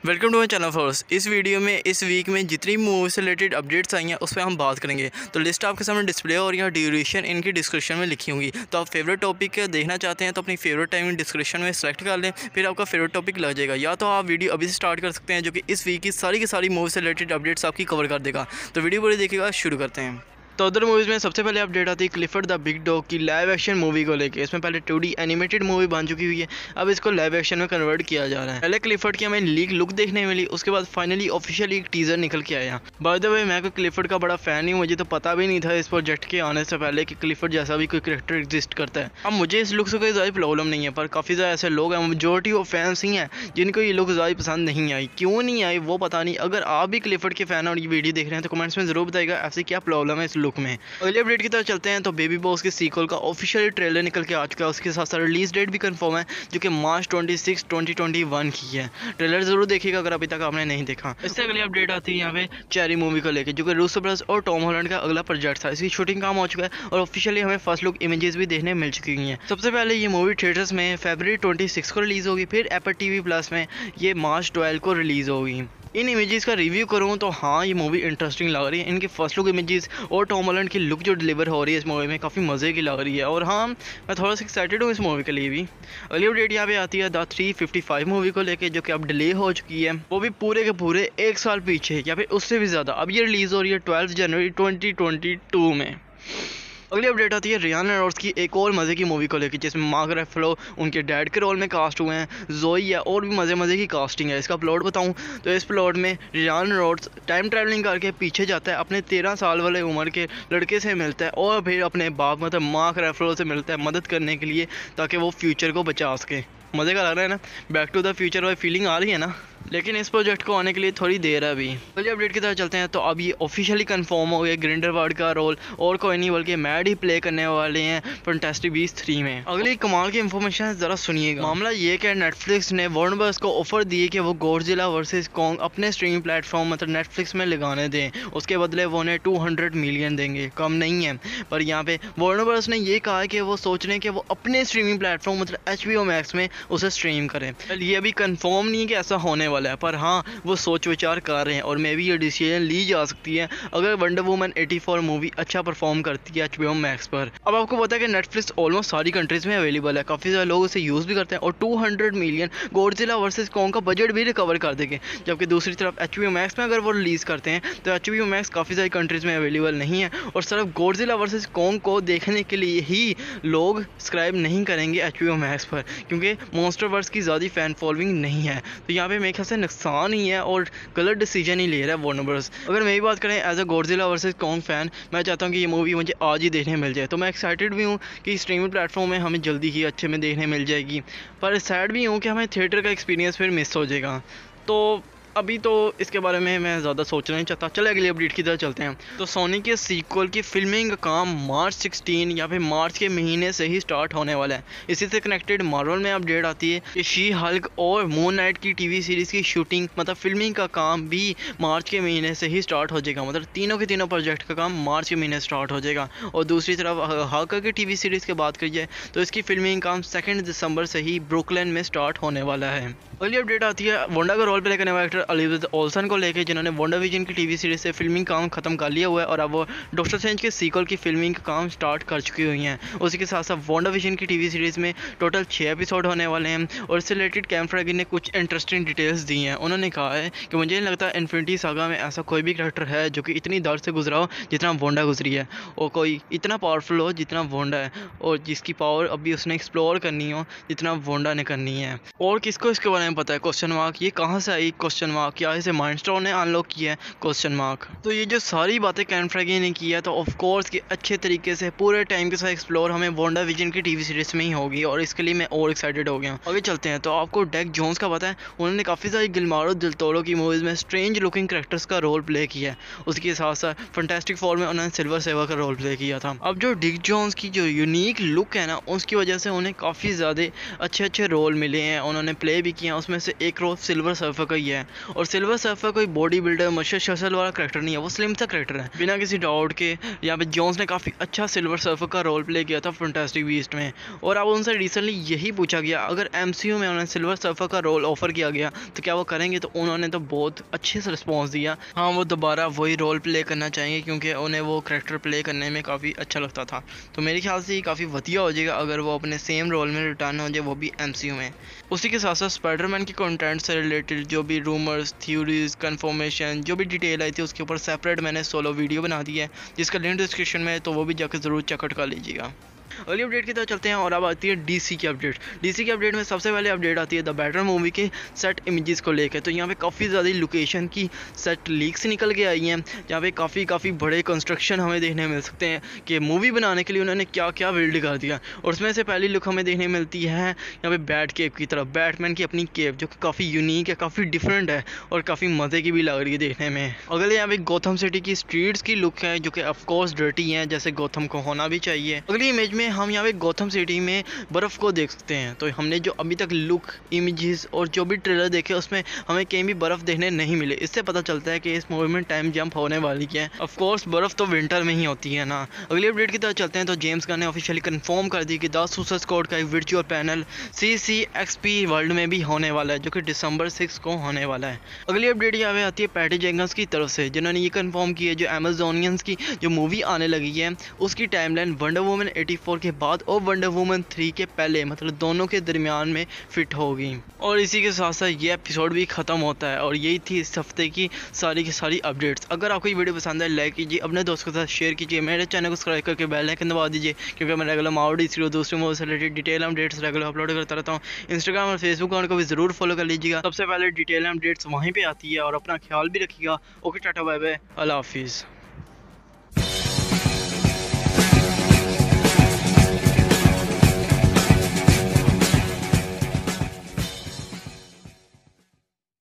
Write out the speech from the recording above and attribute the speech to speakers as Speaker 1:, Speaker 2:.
Speaker 1: Welcome to my channel first. इस video में इस वीक में जितनी मूवी से रिलेटेड अपडेट्स आई हैं उस पर हम बात करेंगे। तो लिस्ट आपके सामने डिस्प्ले और यहाँ ड्यूरेशन इनकी डिस्क्रिप्शन में लिखी होंगी। तो आप फेवरेट टॉपिक देखना चाहते हैं तो अपनी फेवरेट टाइम डिस्क्रिप्शन में सेलेक्ट कर लें, फिर आपका फेवरेट टॉपिक लग जाएगा। या तो आप वीडियो अभी से स्टार्ट कर सकते हैं जो कि इस वीक की सारी मूवी से रिलेटेड अपडेट्स आपकी कवर कर देगा। तो वीडियो पूरी देखिएगा, शुरू करते हैं। तो अदर मूवीज़ में सबसे पहले अपडेट आती है क्लिफर्ड द बिग डॉग की लाइव एक्शन मूवी को लेके। इसमें पहले 2D एनिमेटेड मूवी बन चुकी हुई है, अब इसको लाइव एक्शन में कन्वर्ट किया जा रहा है। पहले क्लिफर्ड की हमें लीक लुक देखने मिली, उसके बाद फाइनली ऑफिशियली एक टीजर निकल के आया। बाय द वे मैं कोई क्लिफर्ड का बड़ा फैन नहीं हूँ, मुझे तो पता भी नहीं था इस प्रोजेक्ट के आने से पहले कि क्लिफर्ड जैसा भी कोई कैरेक्टर एग्जिस्ट करता है। अब मुझे इस लुक से कोई ज़्यादा प्रॉब्लम नहीं है, पर काफ़ी ज़्यादा ऐसे लोग हैं, मेजोरिटी ऑफ फैंस ही हैं जिनको ये लुक ज़्यादा पसंद नहीं आई। क्यों नहीं आई वो पता नहीं। अगर आप भी क्लिफर्ड के फैन और ये वीडियो देख रहे हैं तो कमेंट्स में ज़रूर बताइएगा ऐसी क्या प्रॉब्लम है इस लुक में। अगले अपडेट की तरफ चलते हैं तो बेबी बॉस के सीक्वल का ऑफिशियल ट्रेलर निकल के आ चुका है। उसके साथ साथ रिलीज डेट भी कंफर्म है जो कि मार्च 26, 2021 की है। ट्रेलर जरूर देखिएगा अगर अभी तक आपने नहीं देखा। इससे अगली अपडेट आती है यहाँ पे चेरी मूवी को लेकर, जो कि रूसो ब्रदर्स और टॉम हॉलैंड का अगला प्रोजेक्ट था। इसकी शूटिंग काम हो चुका है और ऑफिशियली हमें फर्स्ट लुक इमेजेस भी देखने मिल चुकी हैं। सबसे पहले ये मूवी थिएटर्स में फरवरी 26 को रिलीज होगी, फिर एप्पल टीवी प्लस में ये मार्च 12 को रिलीज होगी। इन इमेजेस का रिव्यू करूँ तो हाँ, ये मूवी इंटरेस्टिंग लग रही है। इनके फर्स्ट लुक इमेजेस और टॉम हॉलैंड की लुक जो डिलीवर हो रही है इस मूवी में काफ़ी मज़े की लग रही है। और हाँ, मैं थोड़ा सा एक्साइटेड हूँ इस मूवी के लिए भी। अगली अपडेट यहाँ पे आती है द 355 मूवी को लेके, जो कि अब डिले हो चुकी है, वो भी पूरे के पूरे 1 साल पीछे या फिर उससे भी ज़्यादा। अब ये रिलीज़ हो रही है 12 जनवरी 2022 में। अगली अपडेट आती है रियान रेनॉल्ड्स की एक और मज़े की मूवी को लेकर, जिसमें मार्क रेफलो उनके डैड के रोल में कास्ट हुए हैं, जोई है और भी मज़े की कास्टिंग है। इसका प्लॉट बताऊं तो इस प्लॉट में रियान रेनॉल्ड्स टाइम ट्रैवलिंग करके पीछे जाता है, अपने 13 साल वाले उम्र के लड़के से मिलता है और फिर अपने बाप मतलब मार्क रेफलो से मिलता है मदद करने के लिए, ताकि वो फ्यूचर को बचा सके। मज़े का लग रहा है ना, बैक टू द फ्यूचर वाली फीलिंग आ रही है ना। लेकिन इस प्रोजेक्ट को आने के लिए थोड़ी देर है अभी। अगली अपडेट की तरफ चलते हैं तो अब ये ऑफिशियली कंफर्म हो गया, ग्रिंडलवाल्ड का रोल और कोई नहीं बल्कि मैड ही प्ले करने वाले हैं फैंटास्टिक बीस्ट 3 में। अगली कमाल की इंफॉर्मेशन है, ज़रा सुनिएगा। मामला ये कि नेटफ्लिक्स ने वार्नर ब्रदर्स को ऑफर दिए कि वो गॉडजिला वर्सेस कॉन्ग अपने स्ट्रीमिंग प्लेटफॉर्म मतलब नेटफ्लिक्स में लगाने दें, उसके बदले वो उन्हें 200 मिलियन देंगे, कम नहीं है। पर यहाँ पे वार्नर ब्रदर्स ने ये कहा कि वो सोच रहे हैं कि वो अपने स्ट्रीमिंग प्लेटफॉर्म मतलब HBO Max में उसे स्ट्रीम करें। ये अभी कंफर्म नहीं है कि ऐसा होने वाला है, पर हाँ वो सोच विचार कर रहे हैं और मे भी ये डिसीजन ली जा सकती है अगर वंडर वुमन 84 मूवी अच्छा परफॉर्म करती है HBO Max पर। अब आपको पता है कि नेटफ्लिक्स ऑलमोस्ट सारी कंट्रीज में अवेलेबल है, काफ़ी ज़्यादा लोग उसे यूज़ भी करते हैं और 200 मिलियन गॉडजिला वर्सेस कॉन्ग का बजट भी रिकवर कर देंगे। जबकि दूसरी तरफ HBO Max में अगर वो रिलीज़ करते हैं तो HBO Max काफ़ी सारी कंट्रीज़ में अवेलेबल नहीं है और सिर्फ गॉडजिला वर्सेस कॉन्ग को देखने के लिए ही लोग सब्सक्राइब नहीं करेंगे HBO Max पर, क्योंकि मॉन्स्टरवर्स की ज़्यादा फैन फॉलोइंग नहीं है। तो यहाँ पे मेरे ख्याल से नुकसान ही है और गलत डिसीजन ही ले रहा है वार्नर ब्रदर्स। अगर मेरी बात करें as a Godzilla versus Kong fan, मैं चाहता हूँ कि ये मूवी मुझे आज ही देखने मिल जाए। तो मैं एक्साइटेड भी हूँ कि स्ट्रीमिंग प्लेटफॉर्म में हमें जल्दी ही अच्छे में देखने मिल जाएगी, पर सैड भी हूँ कि हमें थिएटर का एक्सपीरियंस फिर मिस हो जाएगा। तो अभी तो इसके बारे में मैं ज़्यादा सोचना नहीं चाहता। चले अगली अपडेट की तरफ चलते हैं। तो सोनी के सीक्वल की फिल्मिंग का काम मार्च 16 या फिर मार्च के महीने से ही स्टार्ट होने वाला है। इसी से कनेक्टेड मार्वल में अपडेट आती है कि शी हल्क और मून नाइट की TV सीरीज़ की शूटिंग मतलब फिल्मिंग का काम भी मार्च के महीने से ही स्टार्ट हो जाएगा। मतलब तीनों के तीनों प्रोजेक्ट का काम मार्च के महीने स्टार्ट हो जाएगा। और दूसरी तरफ हल्क की TV सीरीज़ की बात करिए तो इसकी फिल्मिंग काम 2 दिसंबर से ही ब्रुकलिन में स्टार्ट होने वाला है। अगली अपडेट आती है वांडा का रोल प्ले करने वाले एक्टर एलिजाबेथ ओल्सन को लेकर, जिन्होंने WandaVision की TV सीरीज से फिल्मिंग काम खत्म कर लिया हुआ है और अब वो डॉक्टर स्ट्रेंज के सीक्वल की फिल्मिंग का काम स्टार्ट कर चुकी हुई हैं। उसी के साथ साथ WandaVision की TV सीरीज में टोटल 6 एपिसोड होने वाले हैं और इससे रिलेटेड कैम फेगे ने कुछ इंटरेस्टिंग डिटेल्स दी हैं। उन्होंने कहा है कि मुझे नहीं लगता इन्फिनिटी सागा में ऐसा कोई भी कैरेक्टर है जो कि इतनी दर्द से गुजरा हो जितना वांडा गुजरी है, और कोई इतना पावरफुल हो जितना वांडा है, और जिसकी पावर अभी उसने एक्सप्लोर करनी हो जितना वांडा ने करनी है। और किसको इसके बारे में पता है? Question mark. ये कहाँ से आई? Question mark. क्या इसे माइंडस्टोन ने अनलॉक किया है? Question mark. तो ये जो सारी बातें कैम फेगे ने की है तो ऑफ कोर्स कि अच्छे तरीके से पूरे टाइम के साथ एक्सप्लोर हमें WandaVision की TV सीरीज में ही होगी और इसके लिए मैं और एक्साइटेड हो गया। आगे चलते हैं। तो आपको डेक जोन्स का पता है, उन्होंने काफ़ी सारी गिलमारो दिल तोड़ो की मूवीज़ में स्ट्रेंज लुकिंग कैरेक्टर्स का रोल प्ले किया है। उसके साथ साथ फैंटास्टिक फोर में उन्होंने सिल्वर सर्फर का रोल प्ले किया था। अब जो डिक जोन्स की जो यूनिक लुक है ना, उसकी वजह से उन्हें काफ़ी ज़्यादा अच्छे रोल मिले हैं, उन्होंने प्ले भी किए हैं। उसमें से एक रोल सिल्वर सर्फर का ही है। और सिल्वर सर्फर कोई बॉडी बिल्डर मशल शसल वाला करेक्टर नहीं है, वो स्लिम सा करेक्टर है बिना किसी डाउट के। यहाँ पे जॉन्स ने काफ़ी अच्छा सिल्वर सर्फर का रोल प्ले किया था फैंटास्टिक बीस्ट में, और अब उनसे रिसेंटली यही पूछा गया अगर MCU में उन्हें सिल्वर सर्फर का रोल ऑफर किया गया तो क्या वो करेंगे, तो उन्होंने तो बहुत अच्छे से रिस्पॉन्स दिया। हाँ, वो दोबारा वही रोल प्ले करना चाहेंगे क्योंकि उन्हें वो करेक्टर प्ले करने में काफ़ी अच्छा लगता था। तो मेरे ख्याल से ये काफ़ी वधिया हो जाएगा अगर वो अपने सेम रोल में रिटर्न हो जाए, वो भी MCU में। उसी के साथ साथ स्पाइडरमैन के कंटेंट से रिलेटेड जो भी रूमर्स, थ्योरीज, कंफर्मेशन, जो भी डिटेल आई थी उसके ऊपर सेपरेट मैंने सोलो वीडियो बना दी है जिसका लिंक डिस्क्रिप्शन में है, तो वो भी जाकर ज़रूर चेकआउट कर लीजिएगा। अगली अपडेट की तरफ चलते हैं और अब आती है DC की अपडेट। DC की अपडेट में सबसे पहले अपडेट आती है द बैटमैन मूवी के सेट इमेजेस को लेकर। तो यहाँ पे काफ़ी ज़्यादा लोकेशन की सेट लीक्स निकल के आई हैं जहाँ पे काफ़ी बड़े कंस्ट्रक्शन हमें देखने मिल सकते हैं कि मूवी बनाने के लिए उन्होंने क्या क्या बिल्ड कर दिया। और उसमें से पहली लुक हमें देखने मिलती है यहाँ पे बैट केव की तरफ, बैटमैन की अपनी केव जो कि काफ़ी यूनिक है, काफ़ी डिफरेंट है और काफ़ी मज़े की भी लग रही है देखने में। अगले यहाँ पे गॉथम सिटी की स्ट्रीट्स की लुक है जो कि ऑफकोर्स डर्टी है जैसे गॉथम को होना भी चाहिए। अगली इमेज में हम यहाँ पे गॉथम सिटी में बर्फ़ को देख सकते हैं। तो हमने जो अभी तक लुक, इमेजेस और जो भी ट्रेलर देखे उसमें हमें कहीं भी बर्फ़ देखने नहीं मिले। इससे पता चलता है कि इस मूवी में टाइम जंप होने वाली है। ऑफ कोर्स बर्फ़ तो विंटर में ही होती है ना। अगली अपडेट की तरफ चलते हैं तो जेम्स गन ने ऑफिशियली कंफर्म कर दी कि द सुसाइड स्क्वाड का एक वर्चुअल पैनल CCXP वर्ल्ड में भी होने वाला है जो कि December 6 को होने वाला है। अगली अपडेट यहाँ पे आती है पैटी जेंकिंस की तरफ से जिन्होंने ये कंफर्म किया जो अमेजोनियंस की जो मूवी आने लगी है उसकी टाइमलाइन वंडर वुमन 84 के बाद और वंडर वुमन 3 के पहले, मतलब दोनों के दरमियान में फिट होगी। और इसी के साथ साथ ये एपिसोड भी ख़त्म होता है और यही थी इस हफ्ते की सारी अपडेट्स। अगर आपको ये वीडियो पसंद है लाइक कीजिए, अपने दोस्तों के साथ शेयर कीजिए, मेरे चैनल को सब्सक्राइब करके बेल आइकन दबा दीजिए क्योंकि मैं रेगुलर माउडी और दूसरे मूवी से related detail updates regular upload करता रहता हूँ। इंस्टाग्राम और फेसबुक अकाउंट को भी ज़रूर फॉलो कर लीजिएगा, सबसे पहले डिटेल अपडेट्स वहीं पर आती है। और अपना ख्याल भी रखिएगा। ओके, टाटा बाय बाय, अल्लाह हाफिज़।